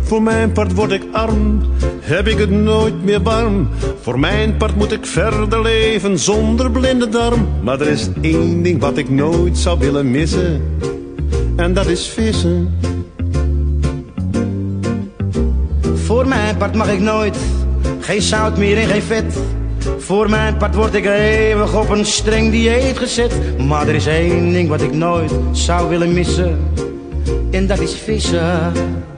Voor mijn part word ik arm, heb ik het nooit meer warm. Voor mijn part moet ik verder leven zonder blinde darm. Maar er is één ding wat ik nooit zou willen missen, en dat is vissen. Voor mijn part mag ik nooit, geen zout meer en geen vet. Voor mijn part word ik eeuwig op een streng dieet gezet. Maar er is één ding wat ik nooit zou willen missen, en dat is vissen.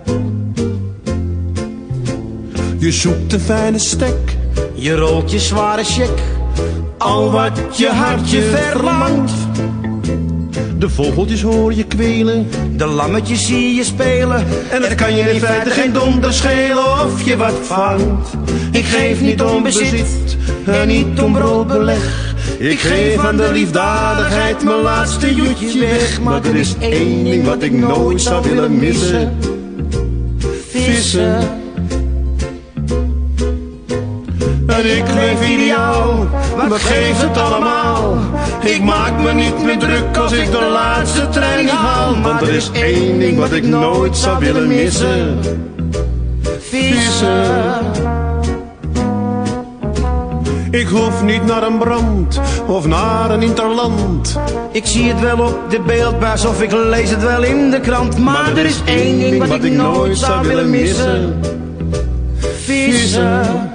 Je zoekt een fijne stek, je rolt je zware check, al wat je hartje verlangt. De vogeltjes hoor je kwelen, de lammetjes zie je spelen, en het kan je in feite geen donder schelen of je wat vangt. Ik geef niet om bezit en niet om broodbeleg. Ik geef aan de liefdadigheid mijn laatste joetje weg. Maar er is één ding wat ik nooit zou willen missen: vissen. En ik leef ideaal, maar geef het allemaal. Ik maak me niet meer druk als ik de laatste trein niet haal. Want er is één ding wat ik nooit zou willen missen: vissen. Ik hoef niet naar een brand of naar een interland. Ik zie het wel op de beeldbuis of ik lees het wel in de krant. Maar er is één ding wat ik nooit zou willen missen: vissen.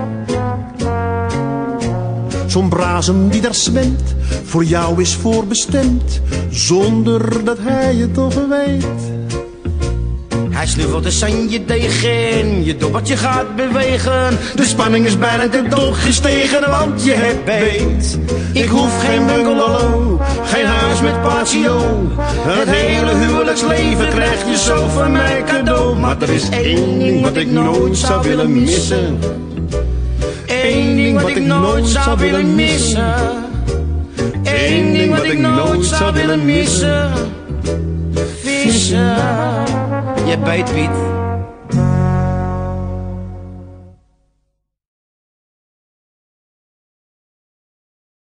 Zo'n brasem die daar zwemt, voor jou is voorbestemd, zonder dat hij het toch weet. Hij snuffelt de sanje tegen, je dobbertje gaat bewegen. De spanning is bijna ten top gestegen, want je hebt beet. Ik hoef geen bungalow, geen huis met patio. Het hele huwelijksleven krijg je zo van mij cadeau. Maar er is één ding wat ik nooit zou willen missen. Eén ding wat ik nooit zou willen missen. Eén ding wat ik nooit zou willen missen: vissen. Je bijt, Piet.